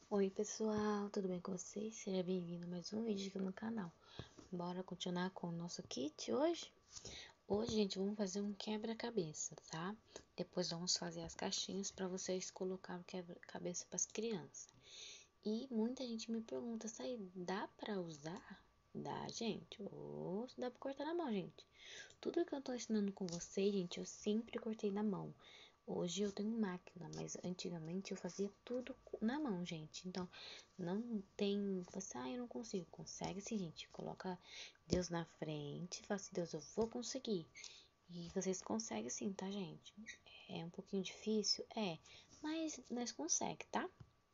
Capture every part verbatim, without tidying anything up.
Oi pessoal, tudo bem com vocês? Seja bem-vindo a mais um vídeo aqui no canal. Bora continuar com o nosso kit hoje? Hoje, gente, vamos fazer um quebra-cabeça, tá? Depois vamos fazer as caixinhas para vocês colocar o quebra-cabeça para as crianças. E muita gente me pergunta, sai, dá para usar? Dá, gente. Ou dá para cortar na mão, gente. Tudo que eu tô ensinando com vocês, gente, eu sempre cortei na mão. Hoje eu tenho máquina, mas antigamente eu fazia tudo na mão, gente. Então, não tem, você, ah, eu não consigo. Consegue sim, gente. Coloca Deus na frente, fala assim, Deus, eu vou conseguir. E vocês conseguem sim, tá, gente? É um pouquinho difícil, é, mas nós conseguimos, tá?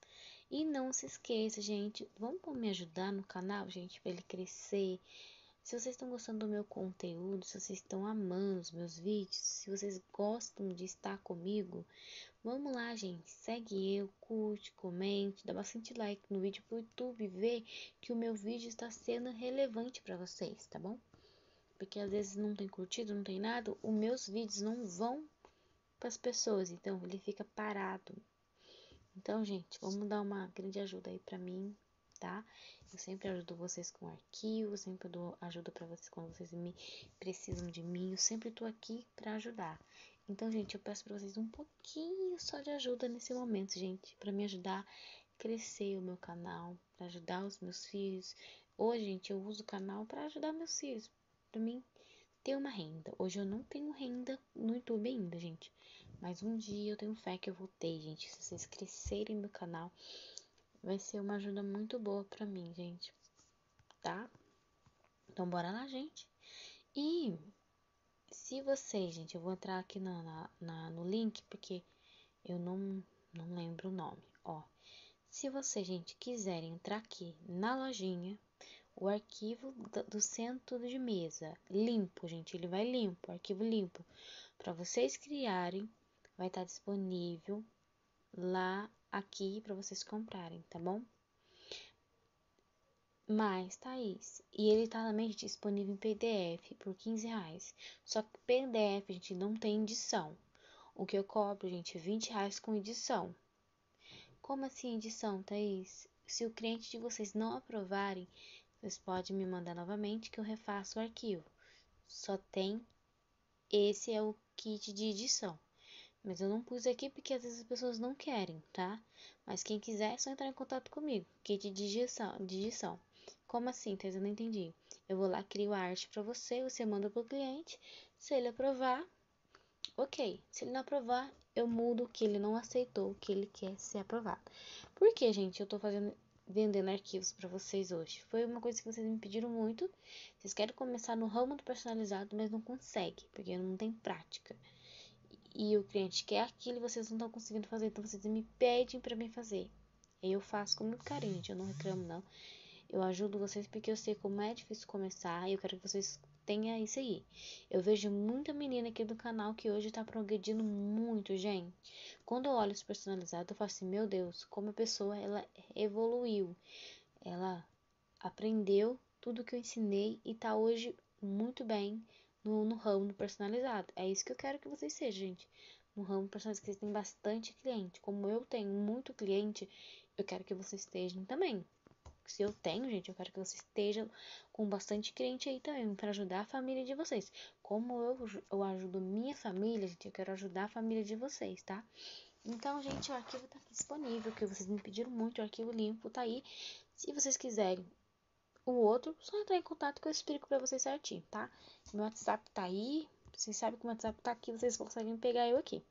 E não se esqueça, gente, vamos me ajudar no canal, gente, para ele crescer. Se vocês estão gostando do meu conteúdo, se vocês estão amando os meus vídeos, se vocês gostam de estar comigo, vamos lá, gente. Segue eu, curte, comente, dá bastante like no vídeo pro YouTube ver que o meu vídeo está sendo relevante para vocês, tá bom? Porque às vezes não tem curtido, não tem nada, os meus vídeos não vão para as pessoas, então ele fica parado. Então, gente, vamos dar uma grande ajuda aí para mim, tá? Eu sempre ajudo vocês com arquivos, sempre dou ajuda para vocês quando vocês me precisam de mim. Eu sempre tô aqui para ajudar. Então, gente, eu peço para vocês um pouquinho só de ajuda nesse momento, gente, para me ajudar a crescer o meu canal, para ajudar os meus filhos. Hoje, gente, eu uso o canal para ajudar meus filhos, para mim ter uma renda. Hoje eu não tenho renda no YouTube ainda, gente. Mas um dia eu tenho fé que eu vou ter, gente. Se vocês crescerem meu canal, vai ser uma ajuda muito boa pra mim, gente. Tá? Então bora lá, gente. E se vocês, gente, eu vou entrar aqui na, na, na- no link, porque eu não, não lembro o nome. Ó, se vocês, gente, quiserem entrar aqui na lojinha, o arquivo do, do centro de mesa, limpo, gente, ele vai limpo, arquivo limpo. Para vocês criarem, vai estar disponível lá aqui para vocês comprarem, tá bom? Mas, Thaís, e ele tá também disponível em P D F por quinze reais. Só que P D F, gente, não tem edição. O que eu cobro, gente, é vinte reais com edição. Como assim edição, Thaís? Se o cliente de vocês não aprovarem, vocês podem me mandar novamente que eu refaço o arquivo. Só tem, esse é o kit de edição. Mas eu não pus aqui porque às vezes as pessoas não querem, tá? Mas quem quiser é só entrar em contato comigo. Kit de edição. de edição. Como assim, Thais? Eu não entendi. Eu vou lá, crio a arte pra você, você manda pro cliente. Se ele aprovar, ok. Se ele não aprovar, eu mudo o que ele não aceitou, o que ele quer ser aprovado. Por que, gente, eu tô fazendo, vendendo arquivos pra vocês hoje? Foi uma coisa que vocês me pediram muito. Vocês querem começar no ramo do personalizado, mas não conseguem, porque não tem prática. E o cliente quer aquilo e vocês não estão conseguindo fazer, então vocês me pedem para mim fazer. E eu faço com muito carinho, gente, eu não reclamo não. Eu ajudo vocês porque eu sei como é difícil começar e eu quero que vocês tenham isso aí. Eu vejo muita menina aqui do canal que hoje tá progredindo muito, gente. Quando eu olho os personalizados, eu falo assim, meu Deus, como a pessoa ela evoluiu. Ela aprendeu tudo que eu ensinei e tá hoje muito bem no, no ramo do personalizado. É isso que eu quero que vocês sejam, gente. No ramo personalizado, que vocês têm bastante cliente. Como eu tenho muito cliente, eu quero que vocês estejam também. Se eu tenho, gente, eu quero que vocês estejam com bastante cliente aí também, para ajudar a família de vocês. Como eu, eu ajudo minha família, gente, eu quero ajudar a família de vocês, tá? Então, gente, o arquivo tá aqui disponível, que vocês me pediram muito, o arquivo limpo tá aí. Se vocês quiserem o outro, só entrar em contato que eu explico pra vocês certinho, tá? Meu WhatsApp tá aí. Vocês sabem que o WhatsApp tá aqui, vocês conseguem pegar eu aqui.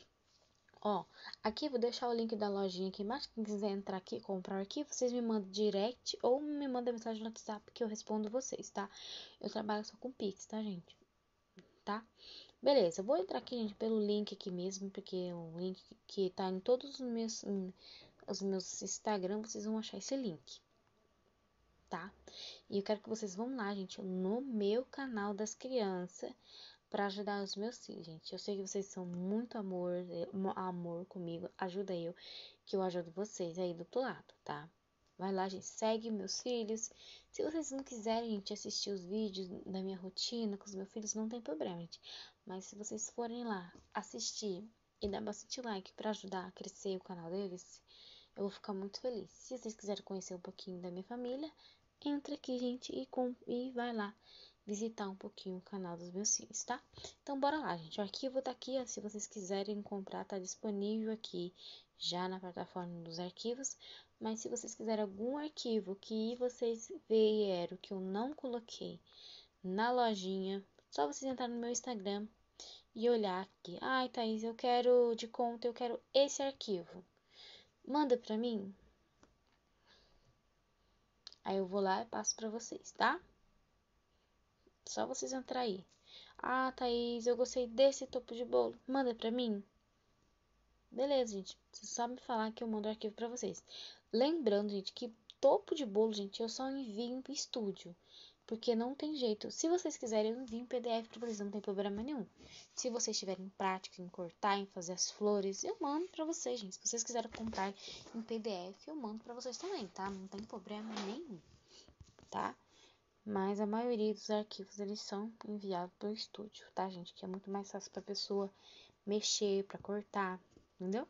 Ó, aqui vou deixar o link da lojinha aqui embaixo. Quem quiser entrar aqui e comprar aqui, vocês me mandam direct ou me mandam mensagem no WhatsApp que eu respondo vocês, tá? Eu trabalho só com Pix, tá, gente? Tá? Beleza, eu vou entrar aqui, gente, pelo link aqui mesmo, porque o link que tá em todos os meus, os meus Instagram, vocês vão achar esse link, tá? E eu quero que vocês vão lá, gente, no meu canal das crianças para ajudar os meus filhos, gente. Eu sei que vocês são muito amor, amor comigo. Ajuda eu, que eu ajudo vocês aí do outro lado, tá? Vai lá, gente, segue meus filhos. Se vocês não quiserem, gente, assistir os vídeos da minha rotina com os meus filhos, não tem problema, gente. Mas se vocês forem lá assistir e dar bastante like para ajudar a crescer o canal deles, eu vou ficar muito feliz. Se vocês quiserem conhecer um pouquinho da minha família, entra aqui, gente, e, com, e vai lá visitar um pouquinho o canal dos meus filhos, tá? Então, bora lá, gente. O arquivo tá aqui, ó. Se vocês quiserem comprar, tá disponível aqui já na plataforma dos arquivos. Mas se vocês quiserem algum arquivo que vocês vieram que eu não coloquei na lojinha, só vocês entrarem no meu Instagram e olhar aqui. Ai, Thaís, eu quero de conta, eu quero esse arquivo. Manda pra mim. Aí eu vou lá e passo pra vocês, tá? Só vocês entrar aí. Ah, Thaís, eu gostei desse topo de bolo. Manda pra mim. Beleza, gente. Você só me falar que eu mando o arquivo pra vocês. Lembrando, gente, que topo de bolo, gente, eu só envio em estúdio. Porque não tem jeito. Se vocês quiserem, eu envio em P D F pra vocês, não tem problema nenhum. Se vocês tiverem prática em cortar, em fazer as flores, eu mando pra vocês, gente. Se vocês quiserem comprar em P D F, eu mando pra vocês também, tá? Não tem problema nenhum, tá? Mas a maioria dos arquivos, eles são enviados pelo estúdio, tá, gente? Que é muito mais fácil pra pessoa mexer, pra cortar, entendeu?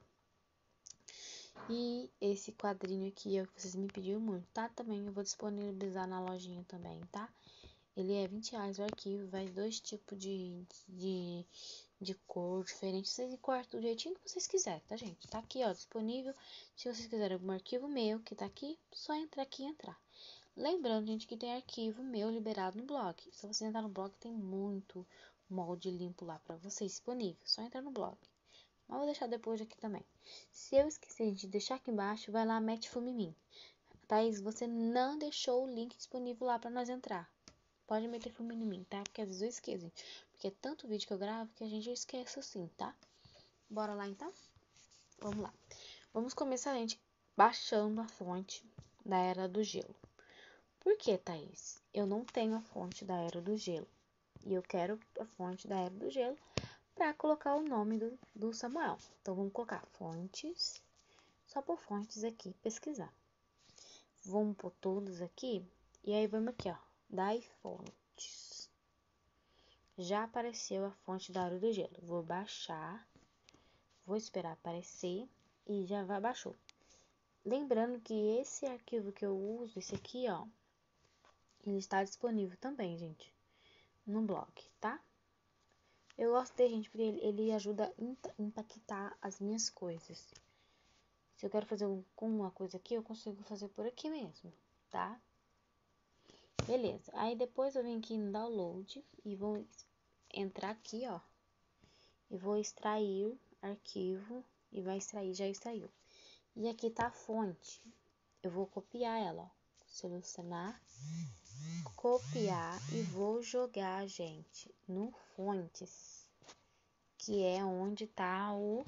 E esse quadrinho aqui é o que vocês me pediram muito, tá? Também eu vou disponibilizar na lojinha também, tá? Ele é vinte reais o arquivo, vai dois tipos de, de, de cor diferente. Vocês cortam do jeitinho que vocês quiserem, tá, gente? Tá aqui, ó, disponível. Se vocês quiserem algum arquivo meu que tá aqui, só entrar aqui e entrar. Lembrando, gente, que tem arquivo meu liberado no blog. Se você entrar no blog, tem muito molde limpo lá pra vocês disponível. Só entrar no blog. Mas vou deixar depois aqui também. Se eu esquecer de deixar aqui embaixo, vai lá, mete fumo em mim. Thaís, você não deixou o link disponível lá pra nós entrar. Pode meter fumo em mim, tá? Porque às vezes eu esqueço, gente. Porque é tanto vídeo que eu gravo que a gente esquece assim, tá? Bora lá, então? Vamos lá. Vamos começar, gente, baixando a fonte da Era do Gelo. Por que, Thaís? Eu não tenho a fonte da Era do Gelo. E eu quero a fonte da Era do Gelo para colocar o nome do, do Samuel. Então, vamos colocar fontes. Só por fontes aqui, pesquisar. Vamos por todos aqui. E aí, vamos aqui, ó. Das fontes. Já apareceu a fonte da Era do Gelo. Vou baixar. Vou esperar aparecer. E já vai, baixou. Lembrando que esse arquivo que eu uso, esse aqui, ó. Ele está disponível também, gente, no blog, tá? Eu gosto dele, gente, porque ele, ele ajuda a impactar as minhas coisas. Se eu quero fazer um, com uma coisa aqui, eu consigo fazer por aqui mesmo, tá? Beleza. Aí depois eu venho aqui no download e vou entrar aqui, ó. E vou extrair arquivo e vai extrair, já extraiu. E aqui tá a fonte. Eu vou copiar ela, ó. Selecionar, copiar e vou jogar, gente, no fontes, que é onde tá o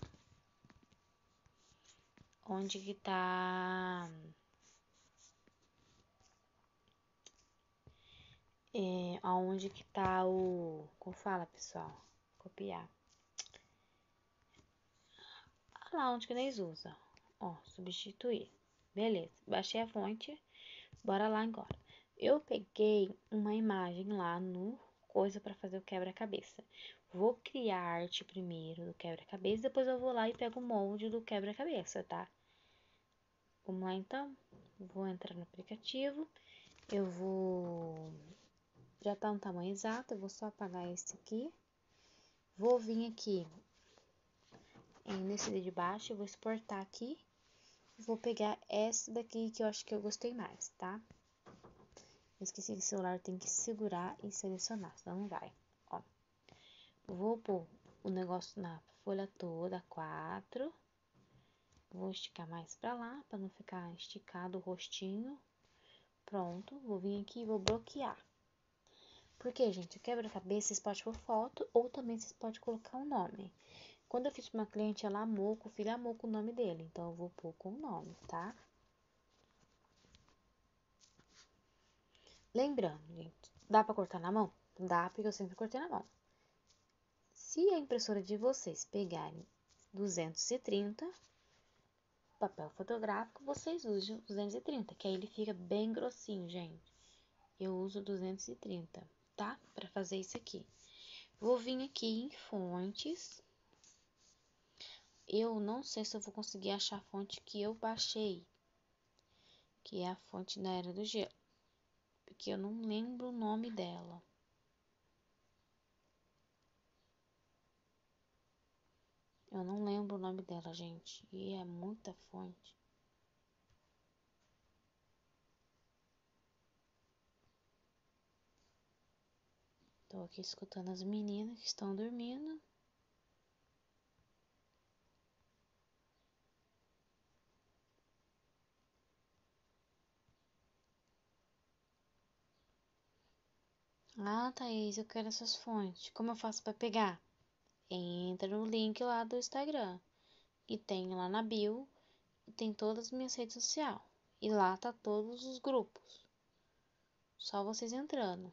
onde que tá é, aonde que tá o, como fala, pessoal, copiar, olha lá onde que eles usam, ó, substituir. Beleza, baixei a fonte, bora lá agora. Eu peguei uma imagem lá no coisa para fazer o quebra-cabeça. Vou criar a arte primeiro do quebra-cabeça, depois eu vou lá e pego o molde do quebra-cabeça, tá? Vamos lá então. Vou entrar no aplicativo. Eu vou... Já tá no tamanho exato, eu vou só apagar esse aqui. Vou vir aqui nesse de baixo, eu vou exportar aqui. Vou pegar essa daqui que eu acho que eu gostei mais, tá? Eu esqueci que o celular tem que segurar e selecionar, senão não vai. Ó, vou pôr o negócio na folha toda, quatro. Vou esticar mais pra lá, pra não ficar esticado o rostinho. Pronto, vou vir aqui e vou bloquear. Porque, gente, o quebra-cabeça vocês podem pôr foto ou também vocês podem colocar um nome. Quando eu fiz pra uma cliente, ela amou, o filho amou com o nome dele. Então, eu vou pôr com o nome, tá? Lembrando, gente, dá pra cortar na mão? Dá, porque eu sempre cortei na mão. Se a impressora de vocês pegarem duzentos e trinta, papel fotográfico, vocês usam duzentos e trinta, que aí ele fica bem grossinho, gente. Eu uso duzentos e trinta, tá? Pra fazer isso aqui. Vou vir aqui em fontes. eu não sei se eu vou conseguir achar a fonte que eu baixei, que é a fonte da Era do Gelo, porque eu não lembro o nome dela. Eu não lembro o nome dela, gente, e é muita fonte. Tô aqui escutando as meninas que estão dormindo. Ah, Thaís, eu quero essas fontes. Como eu faço para pegar? Entra no link lá do Instagram, que tem lá na bio, e tem todas as minhas redes sociais. E lá tá todos os grupos. Só vocês entrando.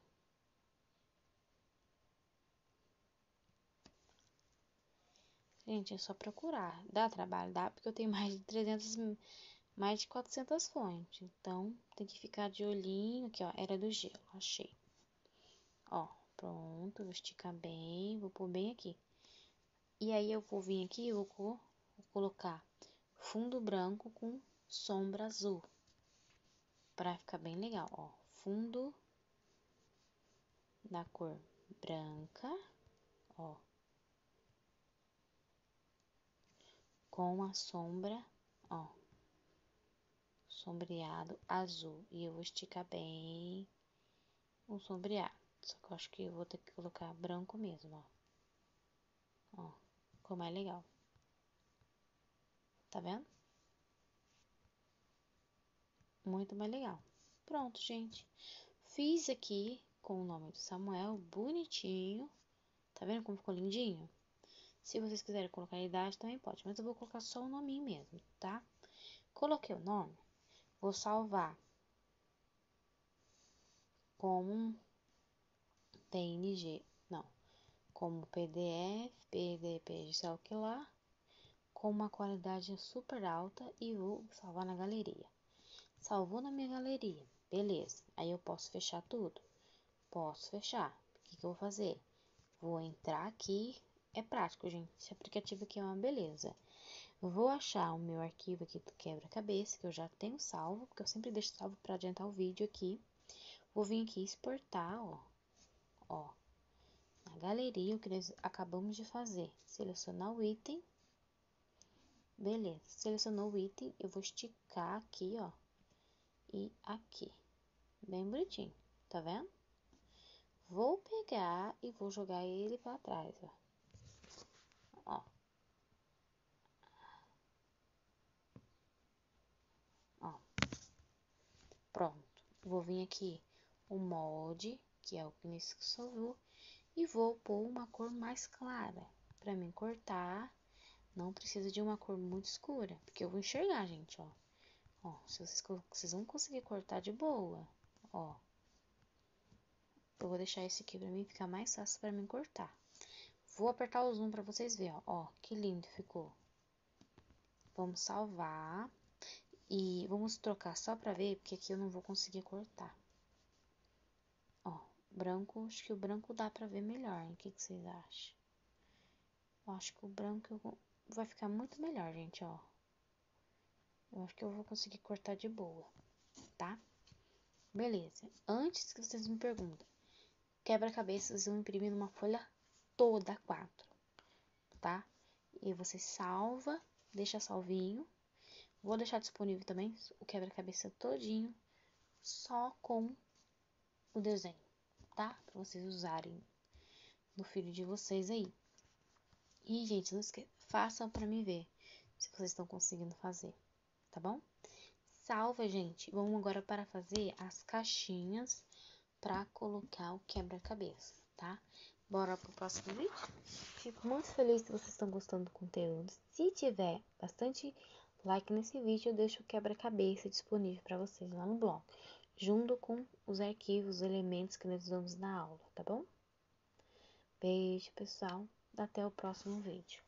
Gente, é só procurar. Dá trabalho, dá, porque eu tenho mais de trezentas, mais de quatrocentas fontes. Então, tem que ficar de olhinho. Aqui, ó, Era do Gelo, achei. Ó, pronto, vou esticar bem, vou pôr bem aqui. E aí, eu vou vir aqui e vou, vou colocar fundo branco com sombra azul. Pra ficar bem legal, ó. Fundo da cor branca, ó. Com a sombra, ó. Sombreado azul. E eu vou esticar bem o sombreado. Só que eu acho que eu vou ter que colocar branco mesmo, ó. Ó, ficou mais legal. Tá vendo? Muito mais legal. Pronto, gente. Fiz aqui com o nome do Samuel, bonitinho. Tá vendo como ficou lindinho? Se vocês quiserem colocar a idade, também pode. Mas eu vou colocar só o nominho mesmo, tá? Coloquei o nome. Vou salvar como P N G. Não. Como P D F, P D P, sei lá o que lá. Com uma qualidade super alta. E vou salvar na galeria. Salvou na minha galeria. Beleza. Aí eu posso fechar tudo? Posso fechar. O que, que eu vou fazer? Vou entrar aqui. É prático, gente. Esse aplicativo aqui é uma beleza. Eu vou achar o meu arquivo aqui do quebra-cabeça, que eu já tenho salvo, porque eu sempre deixo salvo para adiantar o vídeo aqui. Vou vir aqui exportar, ó. Ó. Na galeria, o que nós acabamos de fazer. Selecionar o item. Beleza. Selecionou o item. Eu vou esticar aqui, ó. E aqui. Bem bonitinho. Tá vendo? Vou pegar e vou jogar ele para trás, ó. Ó. Ó. Pronto. Vou vir aqui o molde, que é o que nesse salvou, e vou pôr uma cor mais clara para mim cortar. Não precisa de uma cor muito escura, porque eu vou enxergar, gente, ó. Ó, se vocês, vocês vão conseguir cortar de boa, ó. Eu vou deixar esse aqui pra mim ficar mais fácil pra mim cortar. Vou apertar o zoom pra vocês verem, ó. Ó, que lindo ficou. Vamos salvar. E vamos trocar só pra ver, porque aqui eu não vou conseguir cortar. Ó, branco, acho que o branco dá pra ver melhor, hein? O que, que vocês acham? Eu acho que o branco vai ficar muito melhor, gente, ó. Eu acho que eu vou conseguir cortar de boa, tá? Beleza. Antes que vocês me perguntem, quebra-cabeças eu imprimi numa folha toda quatro, tá? E você salva, deixa salvinho. Vou deixar disponível também o quebra-cabeça todinho, só com o desenho, tá? Pra vocês usarem no filho de vocês aí. E, gente, não esqueça, façam pra mim ver se vocês estão conseguindo fazer, tá bom? Salva, gente. Vamos agora para fazer as caixinhas para colocar o quebra-cabeça, tá? Bora pro próximo vídeo? Fico muito feliz se vocês estão gostando do conteúdo. Se tiver bastante like nesse vídeo, eu deixo o quebra-cabeça disponível para vocês lá no blog, junto com os arquivos, os elementos que nós usamos na aula, tá bom? Beijo, pessoal. Até o próximo vídeo.